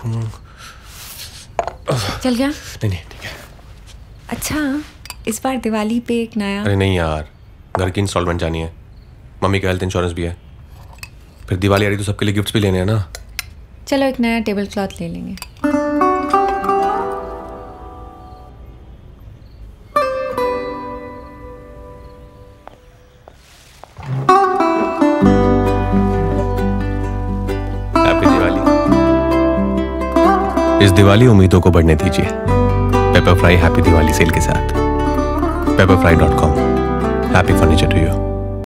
चल गया? नहीं ठीक है। अच्छा, इस बार दिवाली पे एक नया। अरे नहीं यार, घर की इंस्टॉलमेंट जानी है, मम्मी का हेल्थ इंश्योरेंस भी है, फिर दिवाली आ रही तो सबके लिए गिफ्ट्स भी लेने हैं ना। चलो एक नया टेबल क्लॉथ ले लेंगे। हैप्पी दिवाली। इस दिवाली उम्मीदों को बढ़ने दीजिए पेपरफ्राई हैप्पी दिवाली सेल के साथ। pepperfry.com। Happy furniture to you.